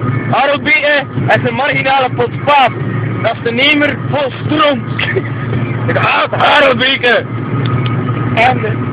Harold Bieke is een marginale potpaap. Dat is de nemer vol stroom. Ik haat Harold Bieke. En